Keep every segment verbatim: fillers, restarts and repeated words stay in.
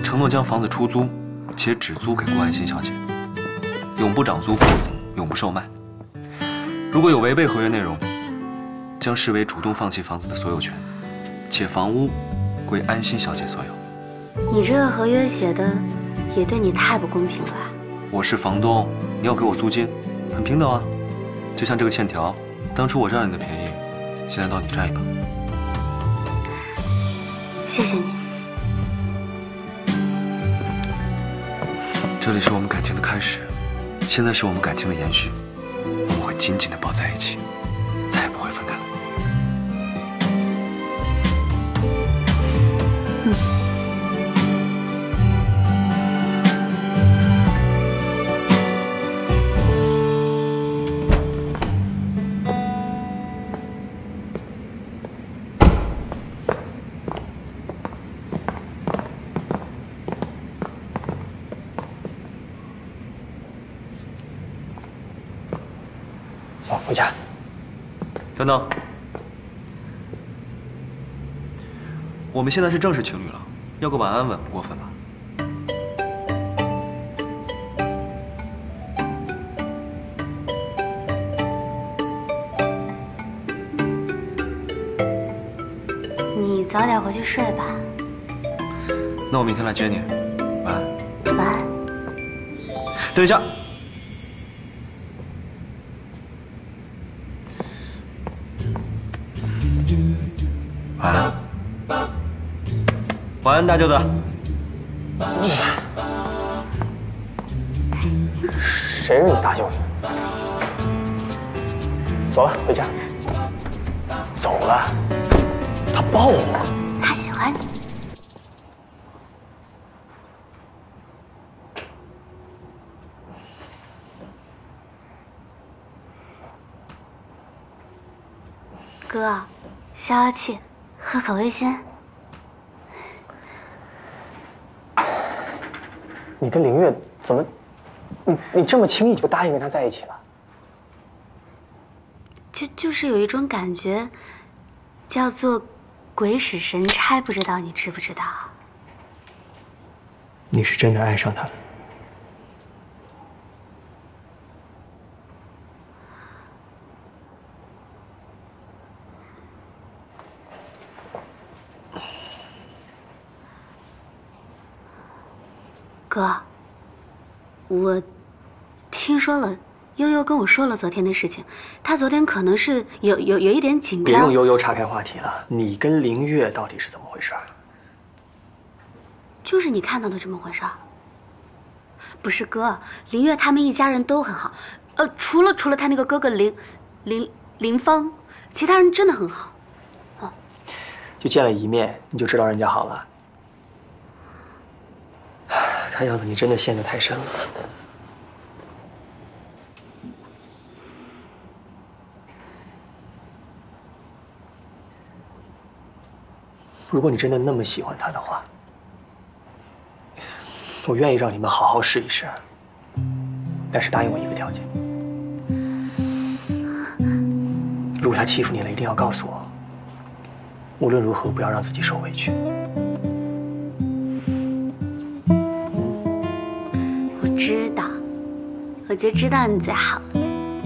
承诺将房子出租，且只租给顾安心小姐，永不涨租，永不售卖。如果有违背合约内容，将视为主动放弃房子的所有权，且房屋归安心小姐所有。 你这个合约写的也对你太不公平了吧？ 我是房东，你要给我租金，很平等啊。就像这个欠条，当初我占了你的便宜，现在到你占一把。 谢谢你。 这里是我们感情的开始，现在是我们感情的延续。我们会紧紧地抱在一起，再也不会分开。 嗯。 走，回家。 等等，我们现在是正式情侣了，要个晚安吻不过分吧？ 你早点回去睡吧。 那我明天来接你，晚安。 晚安。 等一下。晚安，晚安，大舅子。 谁是你大舅子？走了，回家。走了，他抱我。 他喜欢你。哥，消消气。喝口味鲜。 你跟凌月怎么，你你这么轻易就答应跟他在一起了？ 就就是有一种感觉，叫做鬼使神差，不知道你知不知道？ 你是真的爱上他了？ 哥，我听说了，悠悠跟我说了昨天的事情。他昨天可能是有有有一点紧张。 别用悠悠岔开话题了，你跟凌月到底是怎么回事？ 就是你看到的这么回事。不是哥，凌月他们一家人都很好，呃，除了除了他那个哥哥林林林芳，其他人真的很好。哦， 就见了一面，你就知道人家好了。看样子你真的陷得太深了。如果你真的那么喜欢他的话，我愿意让你们好好试一试。但是答应我一个条件：如果他欺负你了，一定要告诉我。无论如何，不要让自己受委屈。 知道，我就知道你最好了。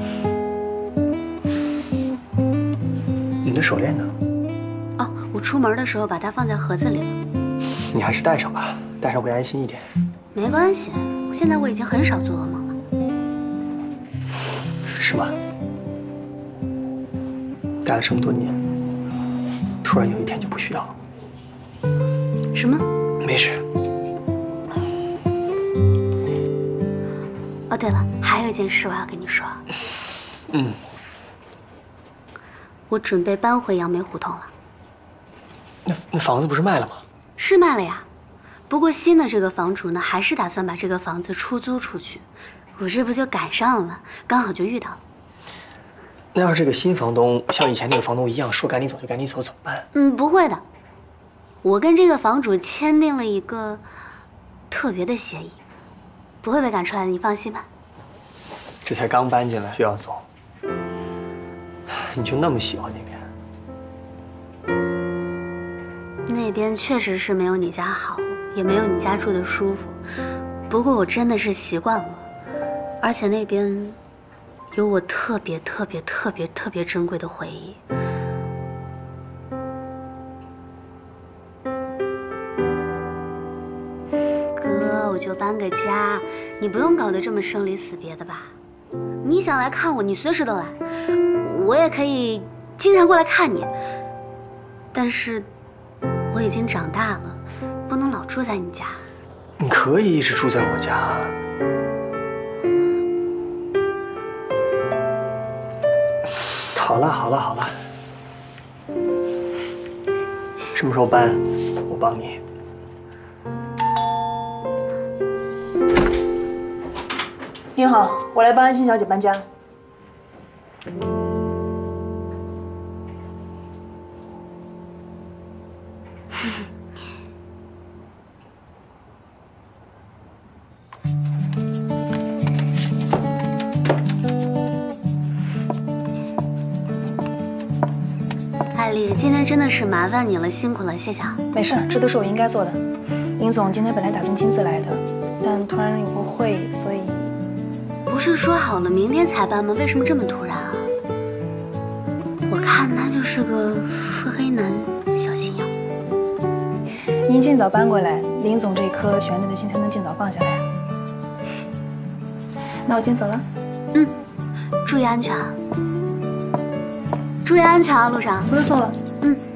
你的手链呢？ 哦，我出门的时候把它放在盒子里了。 你还是带上吧，带上会安心一点。 没关系，现在我已经很少做噩梦了。 是吗？戴了这么多年，突然有一天就不需要了。 什么？ 没事。 哦，对了，还有一件事我要跟你说。 嗯。 我准备搬回杨梅胡同了。 那那房子不是卖了吗？ 是卖了呀，不过新的这个房主呢，还是打算把这个房子出租出去。我这不就赶上了，刚好就遇到了。 那要是这个新房东像以前那个房东一样，说赶紧走就赶紧走，怎么办？ 嗯，不会的。我跟这个房主签订了一个特别的协议。不会被赶出来的，你放心吧。 这才刚搬进来就要走，你就那么喜欢那边？ 那边确实是没有你家好，也没有你家住的舒服。不过我真的是习惯了，而且那边有我特别特别特别特别珍贵的回忆。哥，我就搬个家，你不用搞得这么生离死别的吧？你想来看我，你随时都来，我也可以经常过来看你。但是我已经长大了，不能老住在你家。 你可以一直住在我家。好了好了好了，什么时候搬，我帮你。 您好，我来帮安心小姐搬家。 艾丽，今天真的是麻烦你了，辛苦了，谢谢啊。 没事，这都是我应该做的。林总今天本来打算亲自来的，但突然有个会，所以…… 不是说好了明天才搬吗？为什么这么突然啊？我看他就是个腹黑男，小心眼。 您尽早搬过来，林总这颗悬着的心才能尽早放下来。那我先走了。 嗯，注意安全啊！注意安全啊，路上。 不用送了。 嗯。